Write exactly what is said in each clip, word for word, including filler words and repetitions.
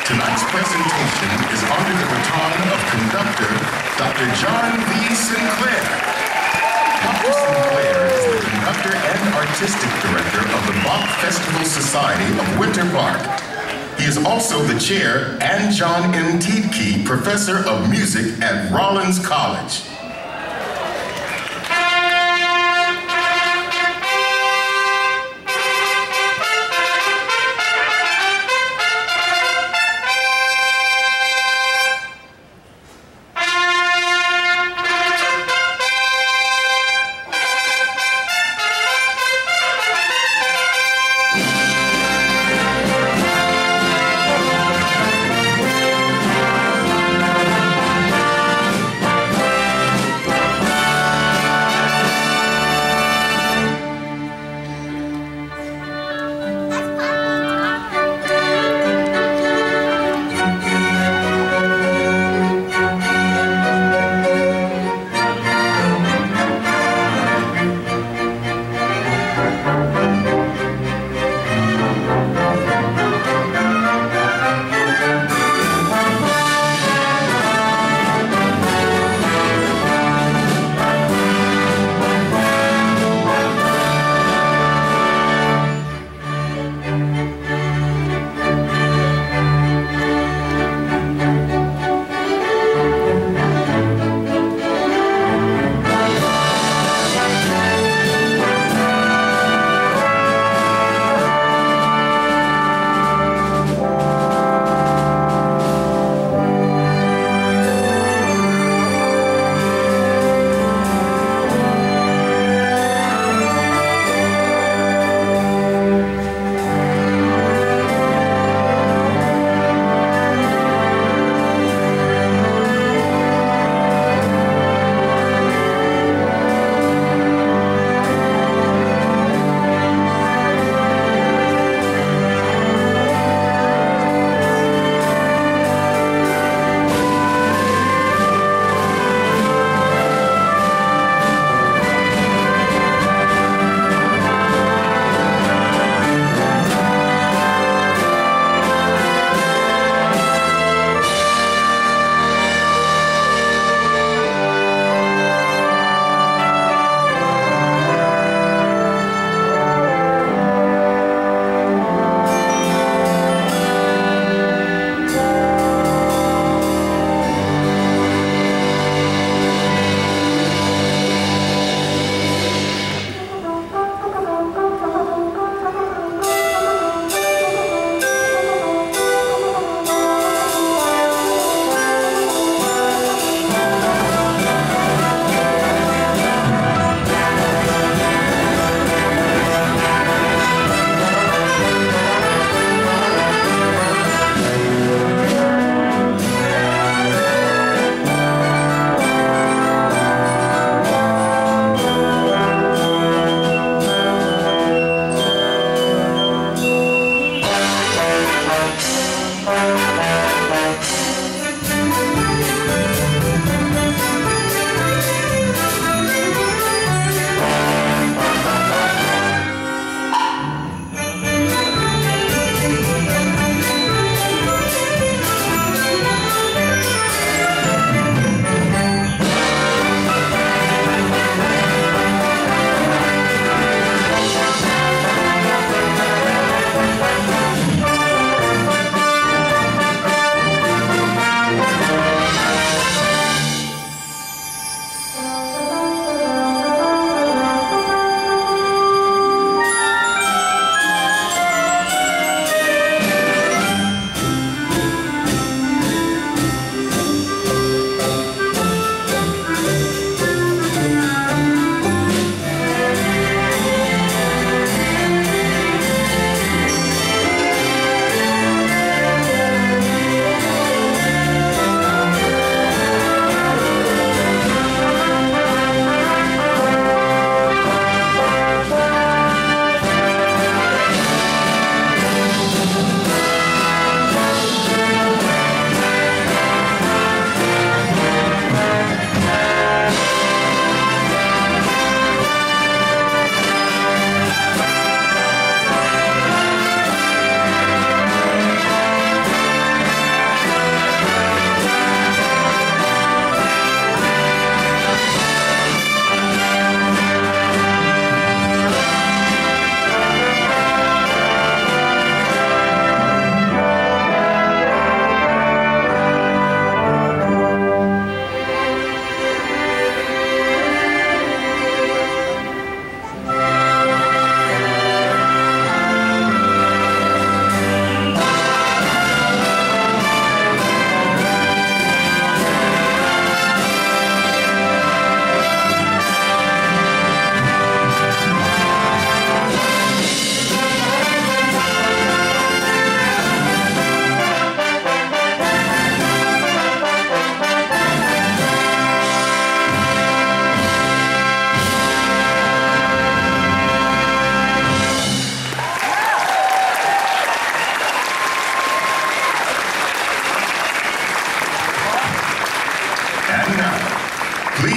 Tonight's presentation is under the baton of conductor Doctor John V. Sinclair. Doctor Sinclair is the conductor and artistic director of the Bach Festival Society of Winter Park. He is also the chair and John M. Tiedtke Professor of Music at Rollins College.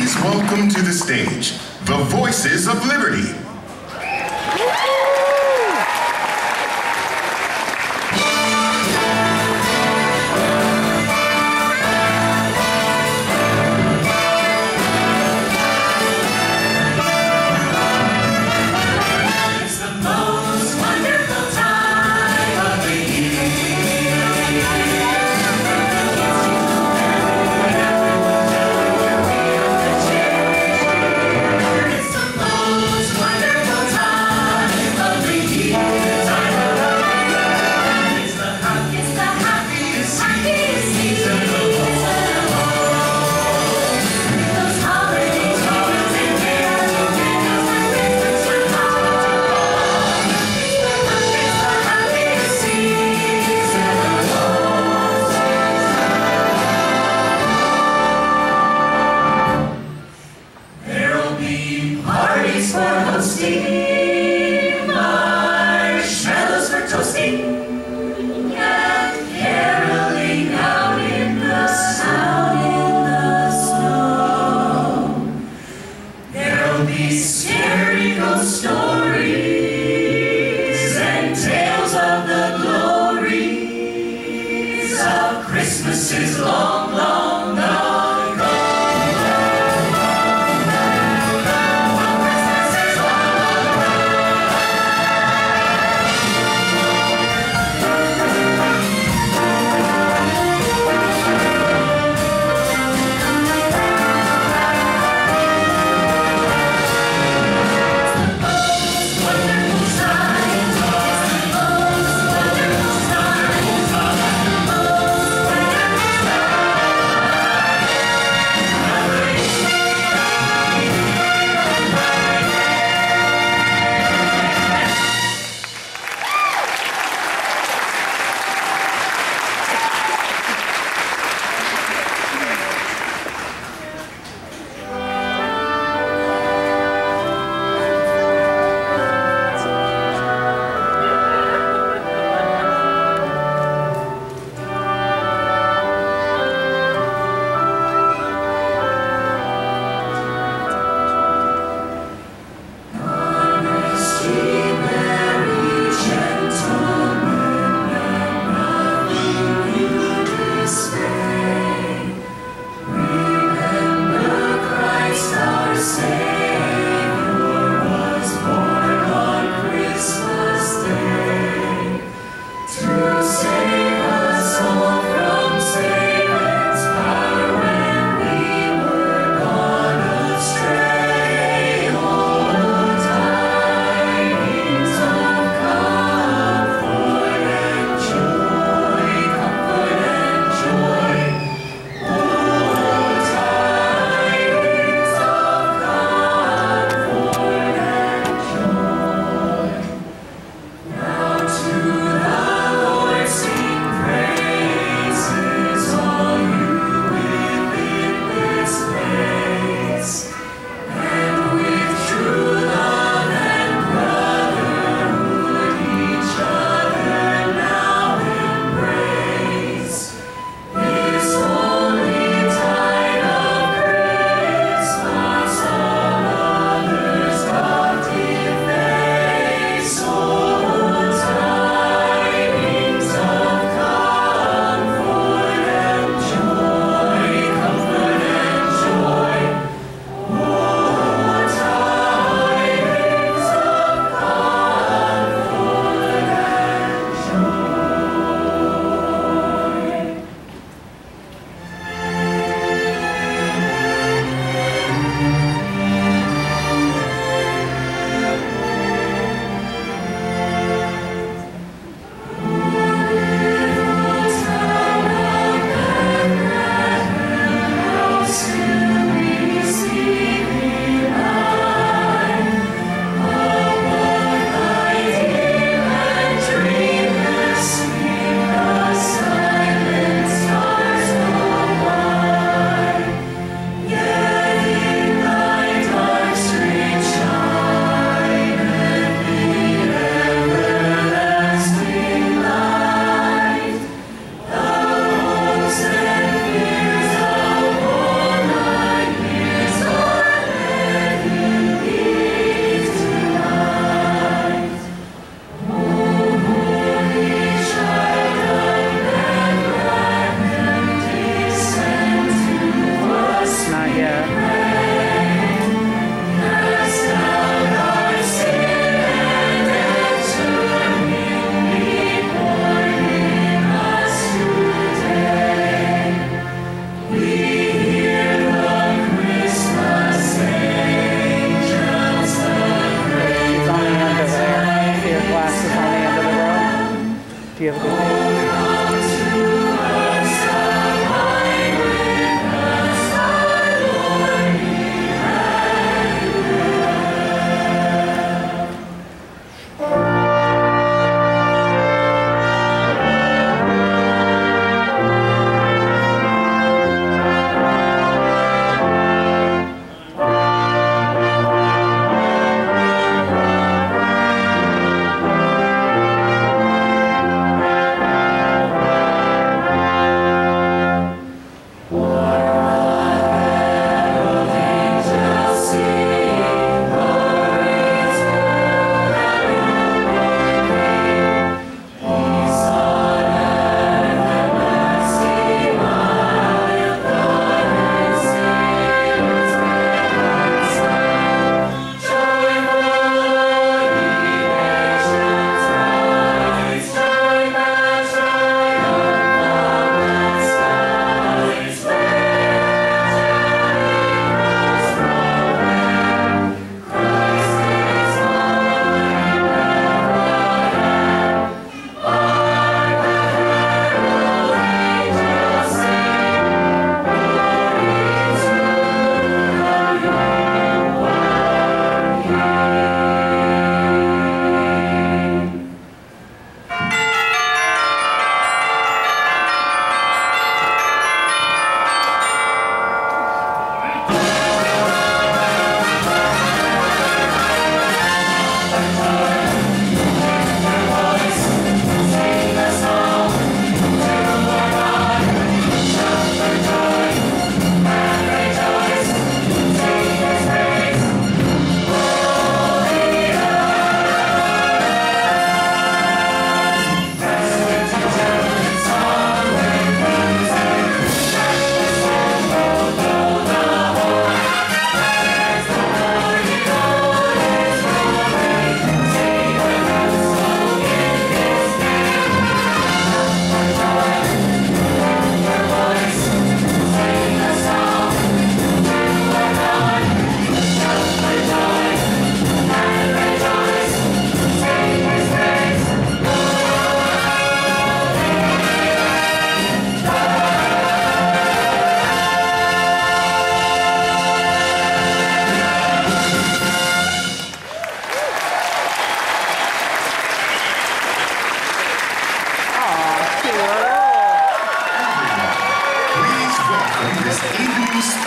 Please welcome to the stage, the Voices of Liberty.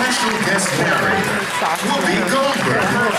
special guest narrator, Whoopi Goldberg.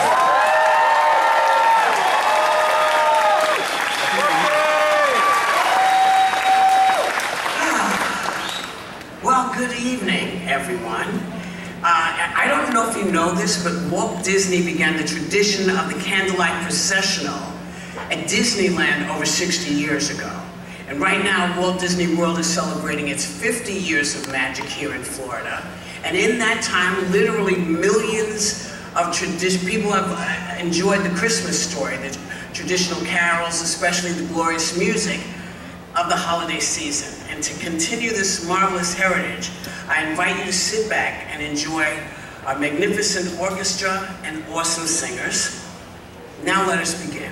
Well, good evening, everyone. Uh, I don't know if you know this, but Walt Disney began the tradition of the candlelight processional at Disneyland over sixty years ago. And right now, Walt Disney World is celebrating its fifty years of magic here in Florida. And in that time, literally millions of tradition people have enjoyed the Christmas story, the traditional carols, especially the glorious music of the holiday season. And to continue this marvelous heritage, I invite you to sit back and enjoy our magnificent orchestra and awesome singers. Now let us begin.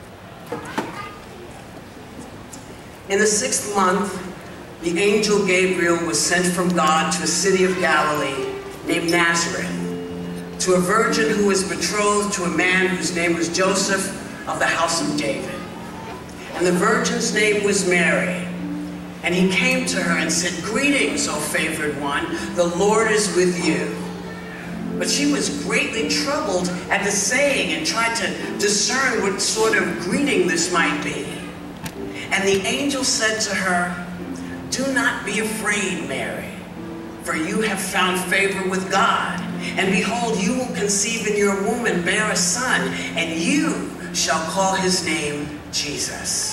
In the sixth month, the angel Gabriel was sent from God to a city of Galilee named Nazareth, to a virgin who was betrothed to a man whose name was Joseph of the house of David. And the virgin's name was Mary. And he came to her and said, "Greetings, O favored one, the Lord is with you." But she was greatly troubled at the saying and tried to discern what sort of greeting this might be. And the angel said to her, "Do not be afraid, Mary, for you have found favor with God. And behold, you will conceive in your womb and bear a son, and you shall call his name Jesus."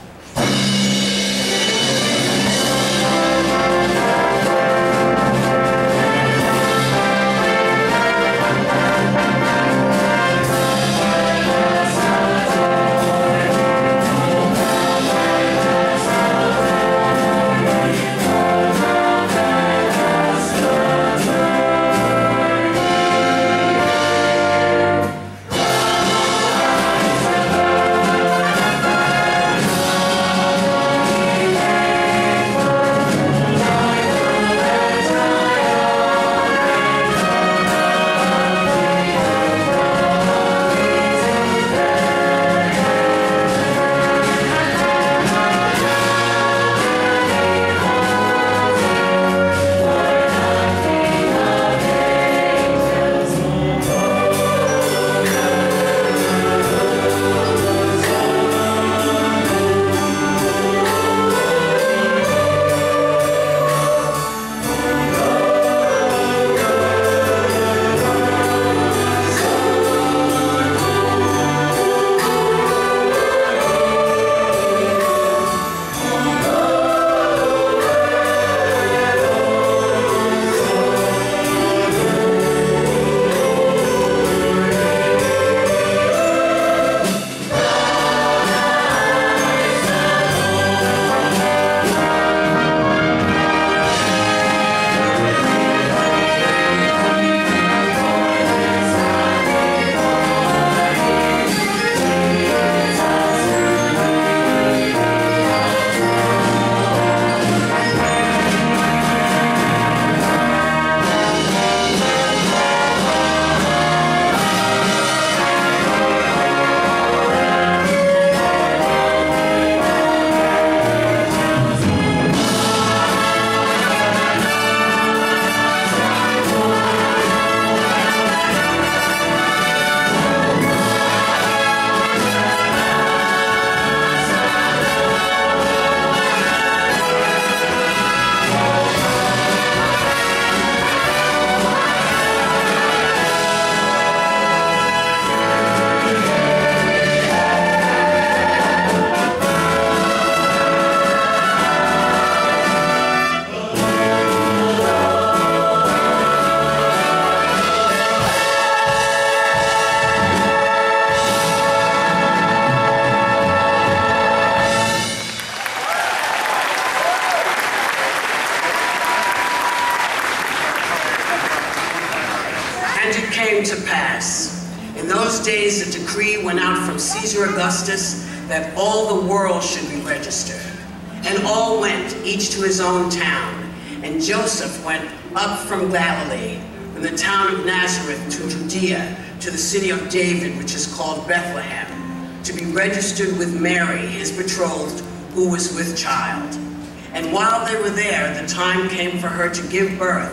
To pass. In those days, a decree went out from Caesar Augustus that all the world should be registered. And all went, each to his own town. And Joseph went up from Galilee, from the town of Nazareth to Judea, to the city of David, which is called Bethlehem, to be registered with Mary, his betrothed, who was with child. And while they were there, the time came for her to give birth.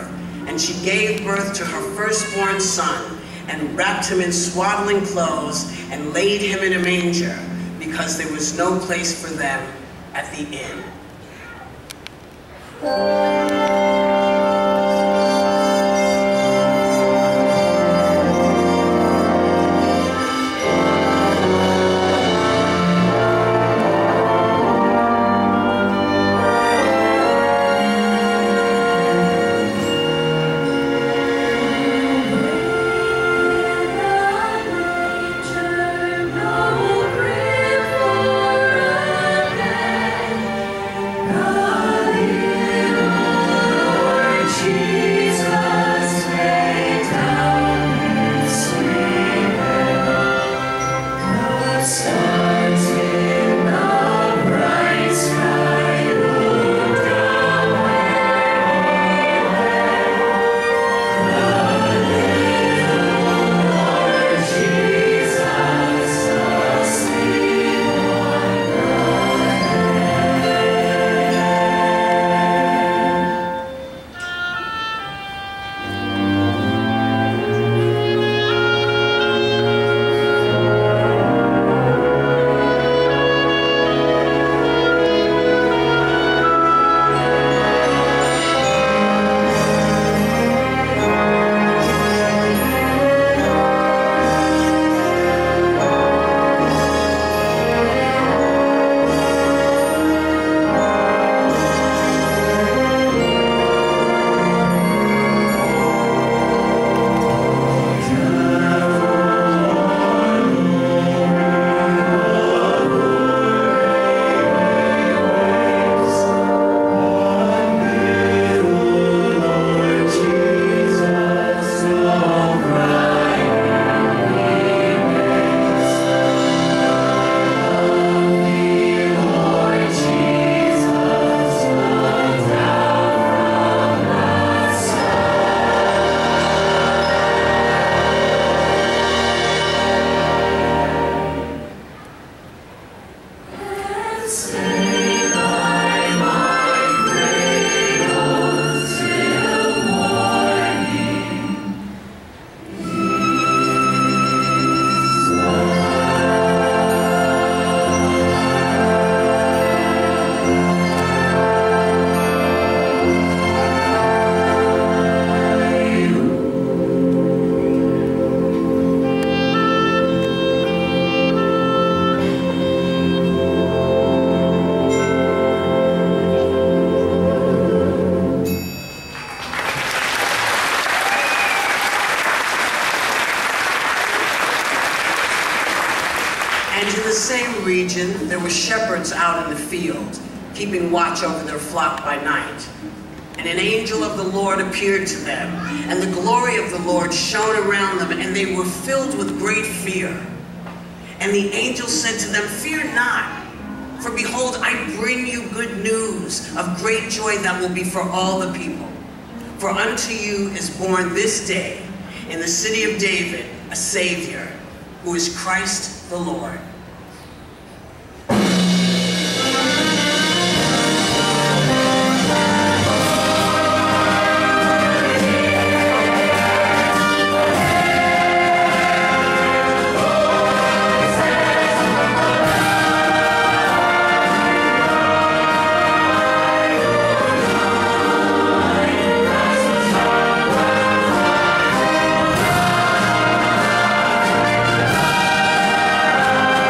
And she gave birth to her firstborn son, and wrapped him in swaddling clothes, and laid him in a manger, because there was no place for them at the inn. There were shepherds out in the field, keeping watch over their flock by night. And an angel of the Lord appeared to them, and the glory of the Lord shone around them, and they were filled with great fear. And the angel said to them, "Fear not, for behold, I bring you good news of great joy that will be for all the people. For unto you is born this day in the city of David a Savior, who is Christ the Lord." Thank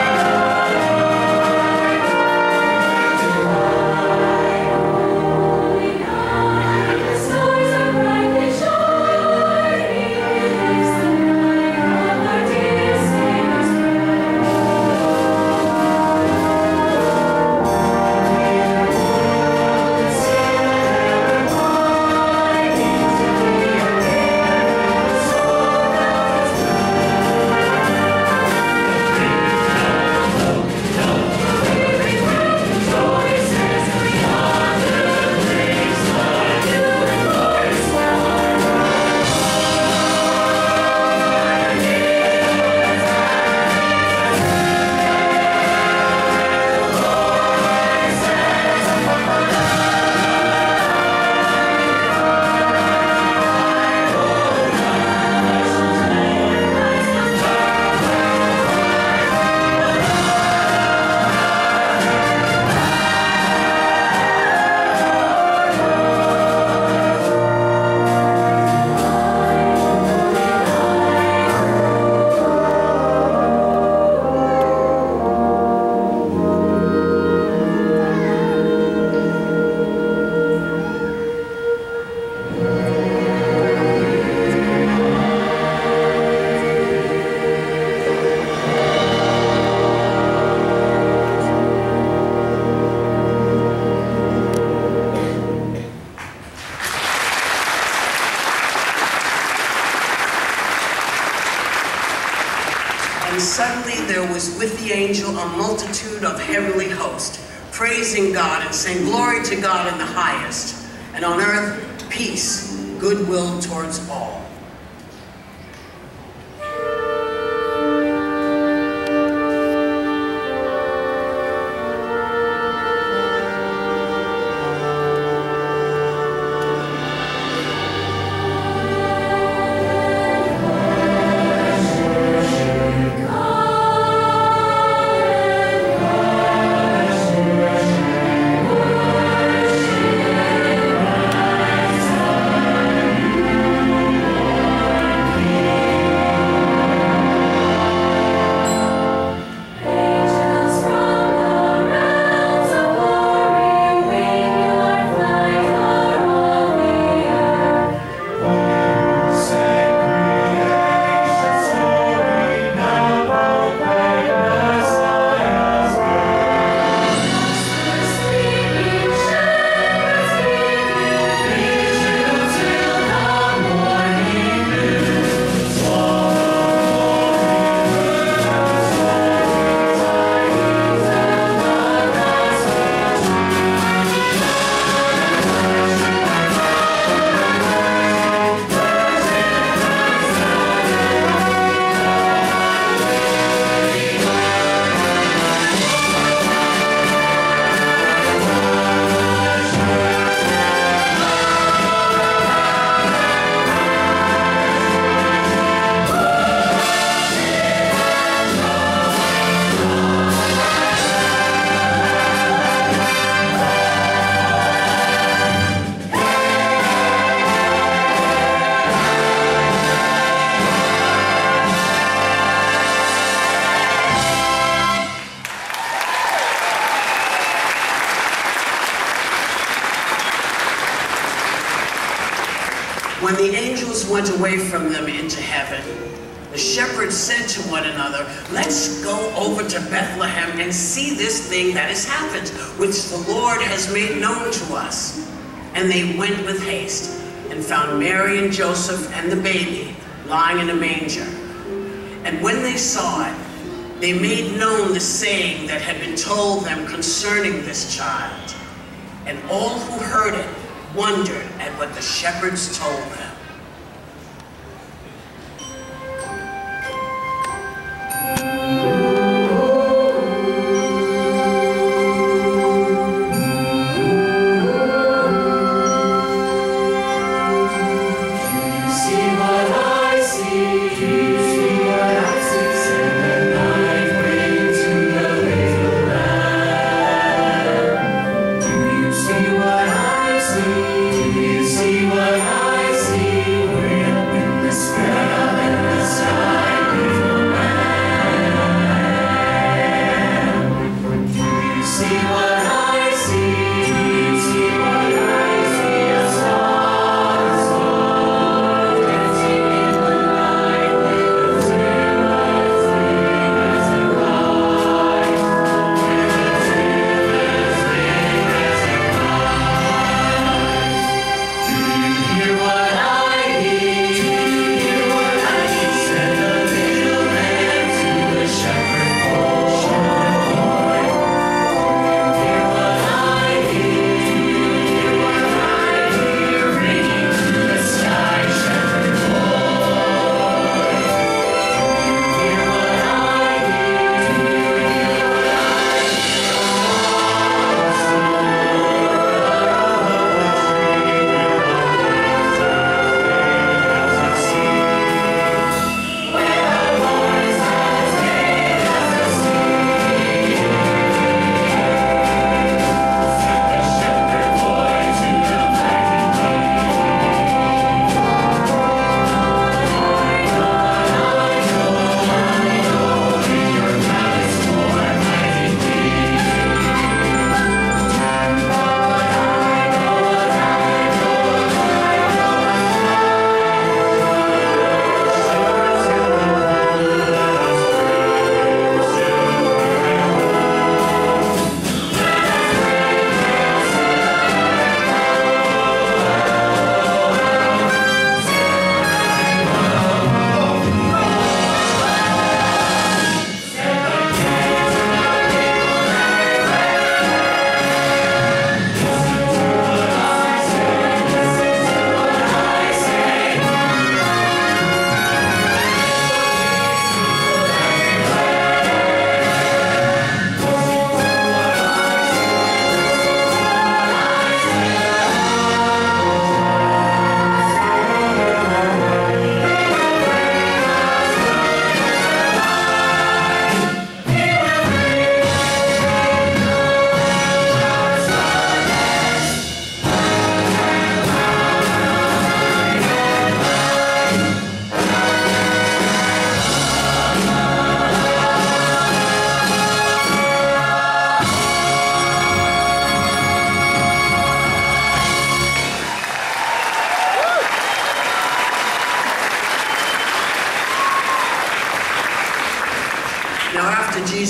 was with the angel a multitude of heavenly hosts, praising God and saying, "Glory to God in the highest, and on earth peace, goodwill towards all." When the angels went away from them into heaven, the shepherds said to one another, "Let's go over to Bethlehem and see this thing that has happened, which the Lord has made known to us." And they went with haste and found Mary and Joseph and the baby lying in a manger. And when they saw it, they made known the saying that had been told them concerning this child. And all who heard it wondered at what the shepherds told them. See what I see.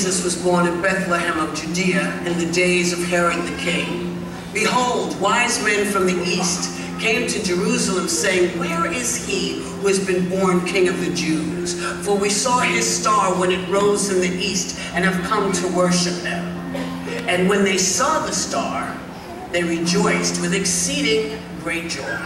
Jesus was born in Bethlehem of Judea in the days of Herod the king, behold, wise men from the east came to Jerusalem, saying, where is he who has been born King of the Jews? For we saw his star when it rose in the east and have come to worship him. And when they saw the star, they rejoiced with exceeding great joy.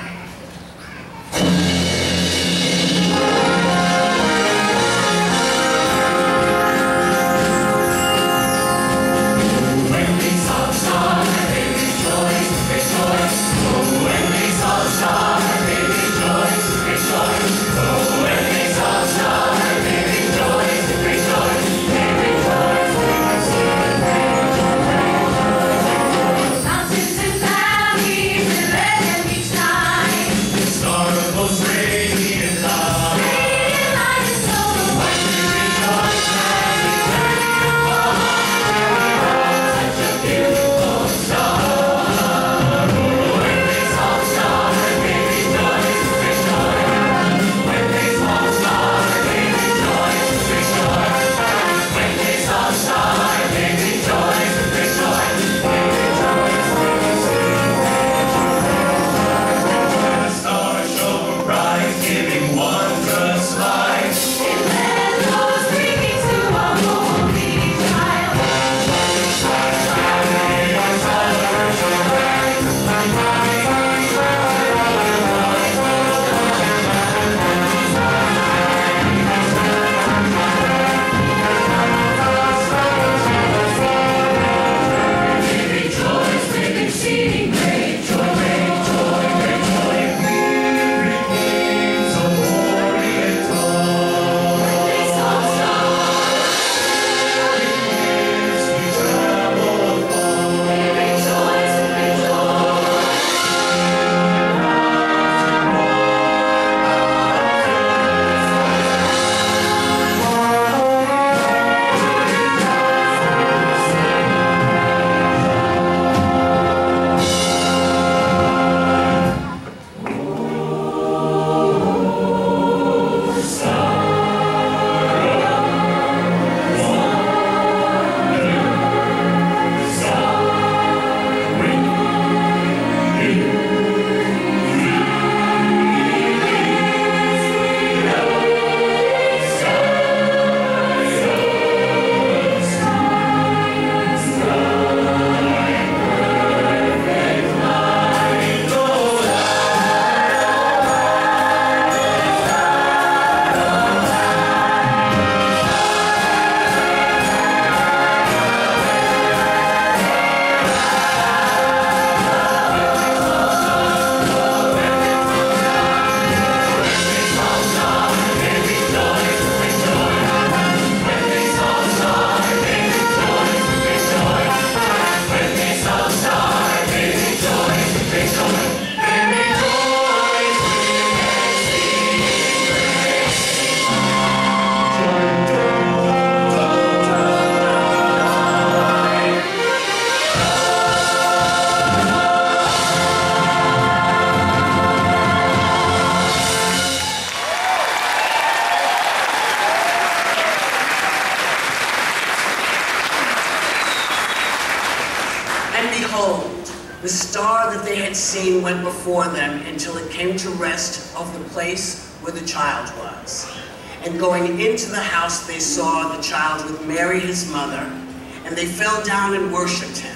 The star that they had seen went before them until it came to rest of the place where the child was. And going into the house, they saw the child with Mary, his mother, and they fell down and worshipped him.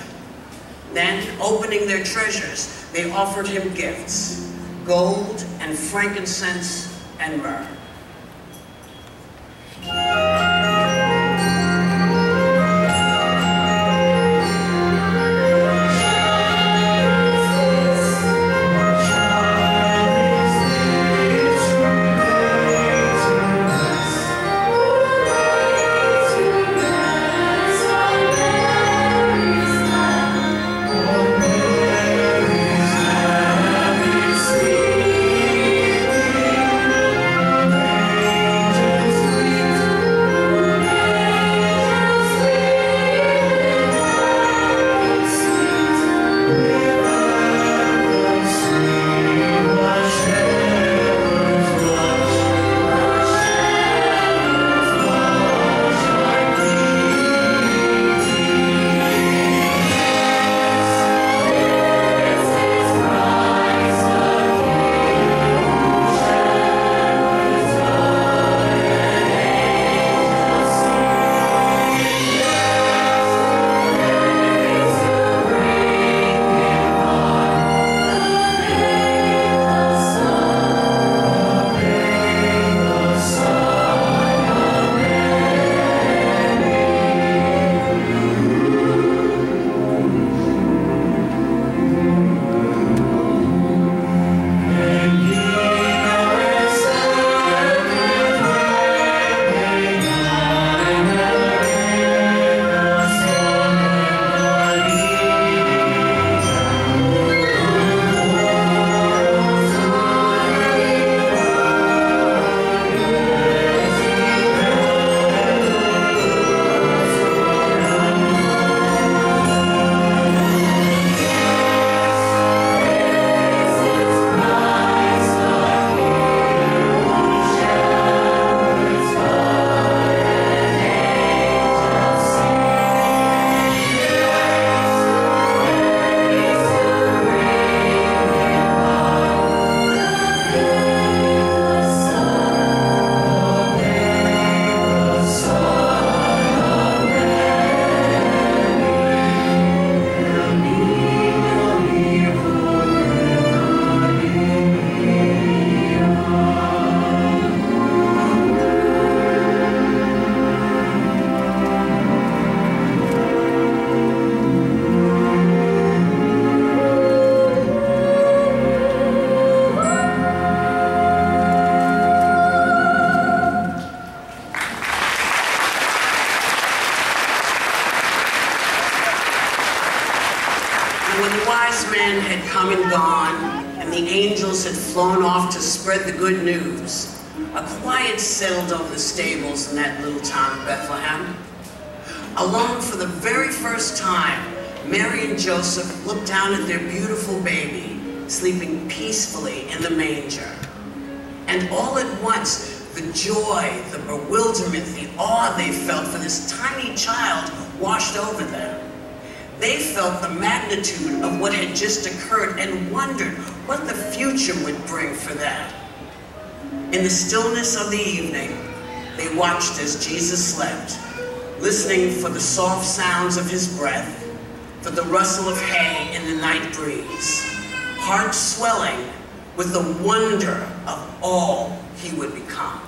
Then, opening their treasures, they offered him gifts, gold and frankincense and myrrh. Thank you. one, and the angels had flown off to spread the good news, a quiet settled over the stables in that little town of Bethlehem. Alone for the very first time, Mary and Joseph looked down at their beautiful baby, sleeping peacefully in the manger. And all at once, the joy, the bewilderment, the awe they felt for this tiny child washed over them. They felt the magnitude of what had just occurred and wondered what the future would bring for them. In the stillness of the evening, they watched as Jesus slept, listening for the soft sounds of his breath, for the rustle of hay in the night breeze, hearts swelling with the wonder of all he would become.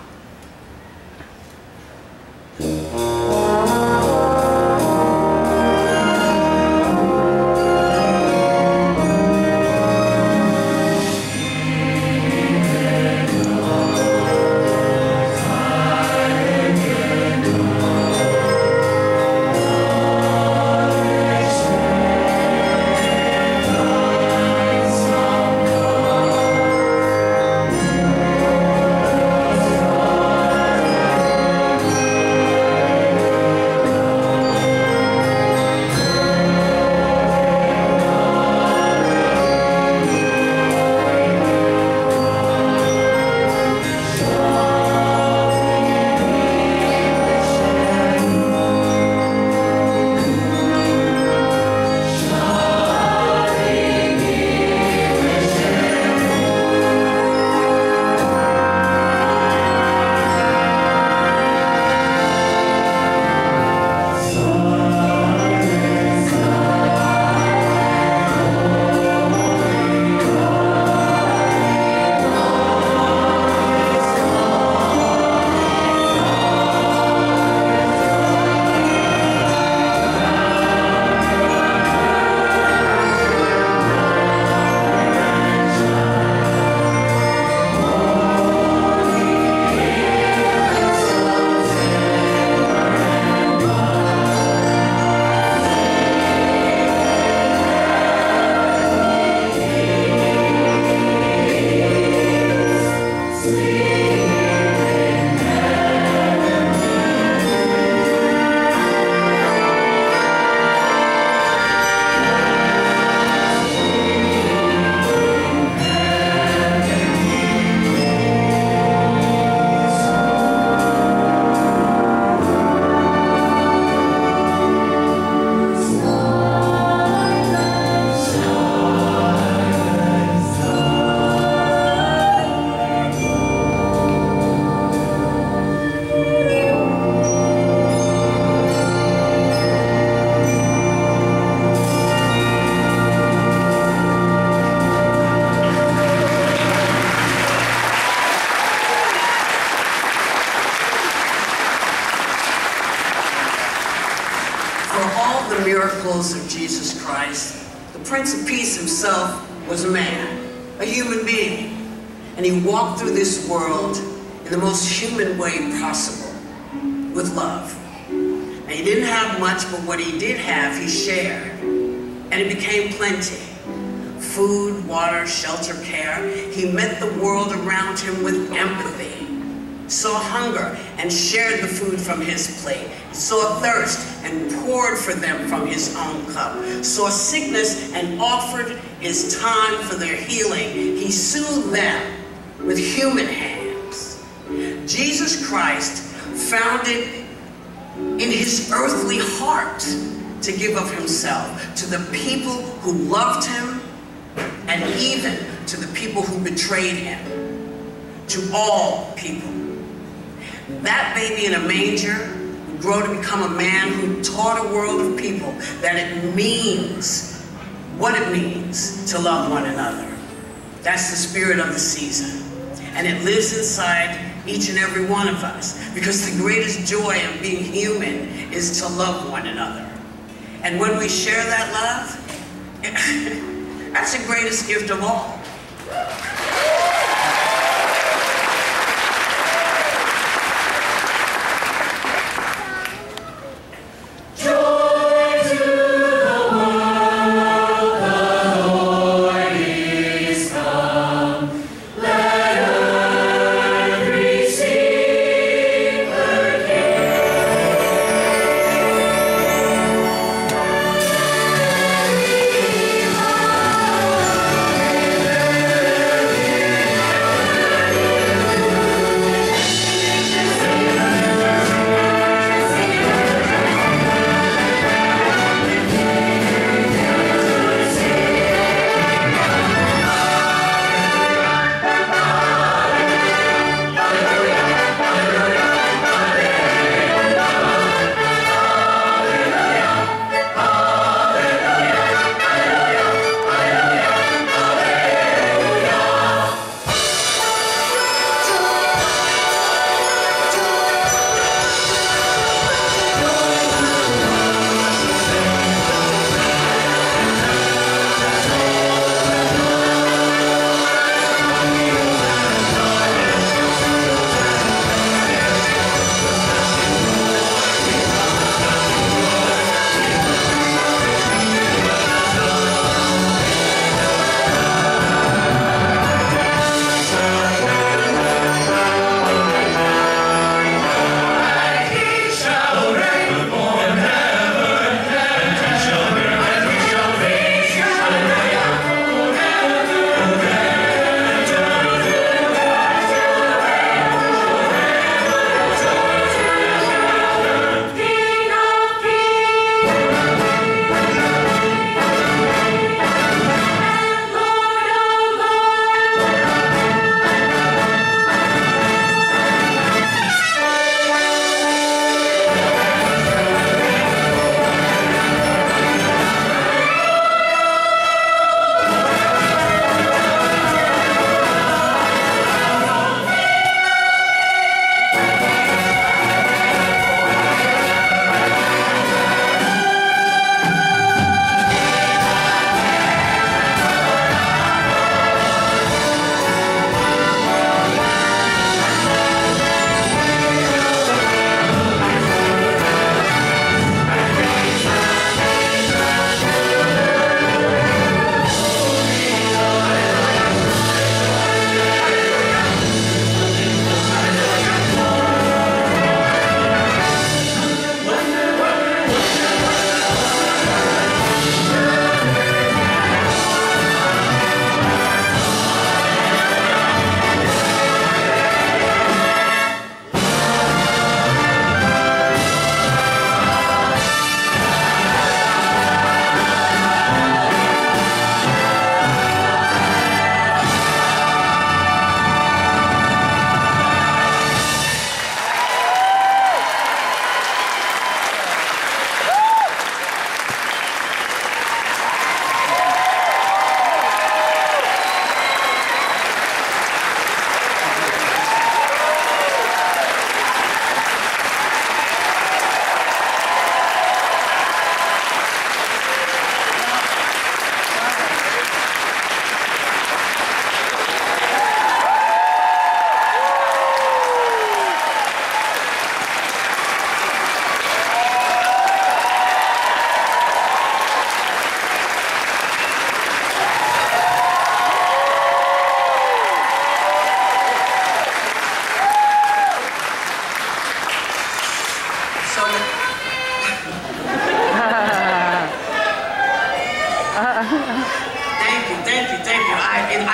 Miracles of Jesus Christ, the Prince of Peace himself was a man, a human being, and he walked through this world in the most human way possible, with love. And he didn't have much, but what he did have, he shared, and it became plenty. Food, water, shelter, care. He met the world around him with empathy, saw hunger and shared the food from his plate, saw thirst and poured for them from his own cup, saw sickness and offered his time for their healing. He soothed them with human hands. Jesus Christ found it in his earthly heart to give of himself to the people who loved him and even to the people who betrayed him, to all people. That baby in a manger would grow to become a man who taught a world of people that it means what it means to love one another. That's the spirit of the season. And it lives inside each and every one of us, because the greatest joy of being human is to love one another. And when we share that love, that's the greatest gift of all. Joy to the world, the Lord is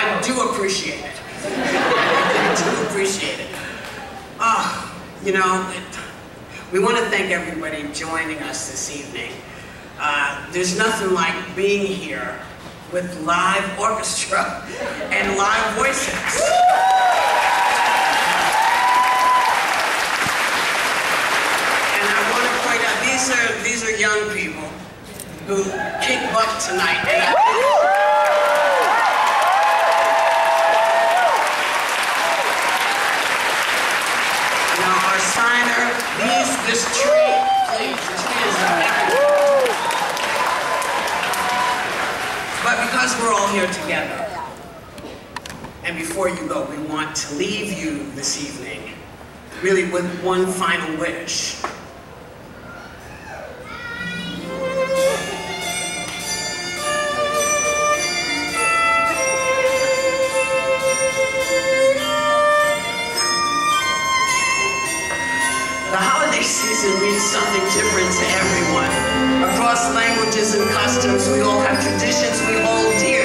I do appreciate it. I do appreciate it. Oh, you know, we want to thank everybody joining us this evening. Uh, there's nothing like being here with live orchestra and live voices. And I want to point out, these are, these are young people who kick butt tonight. And I, now our signer, these, this tree, please, this tree is everywhere. But because we're all here together, and before you go, we want to leave you this evening really with one final wish. The holiday season means something different to everyone. Across languages and customs, we all have traditions we hold dear.